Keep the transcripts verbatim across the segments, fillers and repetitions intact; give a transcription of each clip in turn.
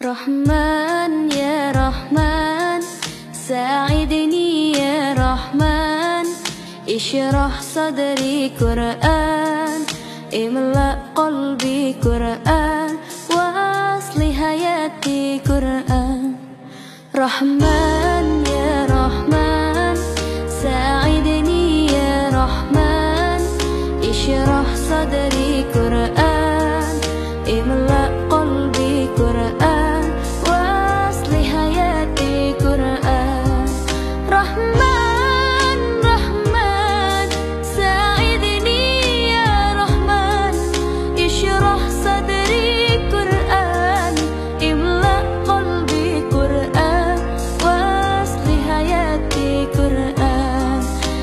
Rahman ya Rahman, sa'idni ya Rahman, ishrah sadri Qur'an, imla qalbi Qur'an, wa asli hayati Qur'an. Rahman ya Rahman, sa'idni ya Rahman, ishrah sadri Qur'an, imla qalbi Qur'an, wa asli hayati Qur'an. Rahman, Rahman, sa'idni ya Rahman, ishrah sadri Qur'an, imla qalbi Qur'an, wa asli hayati Qur'an.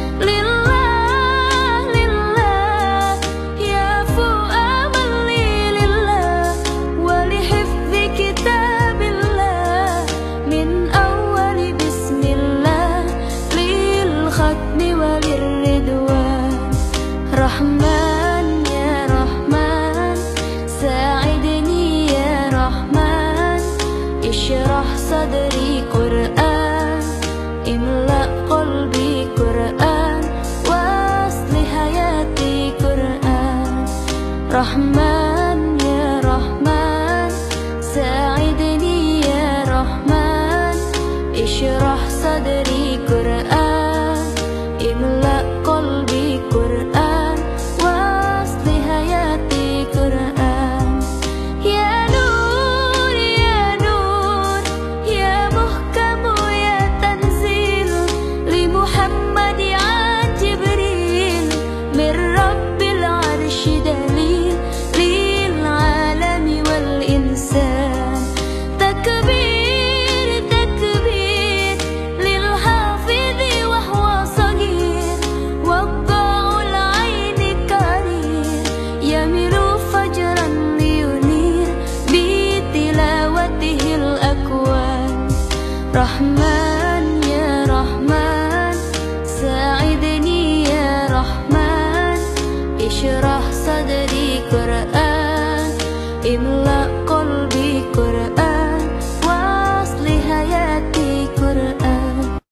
Lillah, lillah, ya fu'amal lillah, wa lihifzi kitabillah, min awali bismillah, lil khatmi walir ridwan. Rahman ya Rahman, sa'idni ya Rahman, ishrah sadri Qur'an, imla qalbi Qur'an, wa asli hayati Qur'an. Rahman ya Rahman, sa'idni ya Rahman, ishrah sadri Qur'an, imla qalbi Qur'an, wa asli hayati Qur'an. Ya Nur, ya Nur, ya muhkamu ya tanzil, li Muhammad ya Jibril, min Rabbil arshi dalil, lil alami wal insan. Takbir, takbir, lil hafidhi wa huwa sagir, wadda'ul aini karir, yamilu fajran liyunir, bi tilawatihil akwan. Rahman ya Rahman, sa'idni ya Rahman, ishrah sadri Qur'an, imla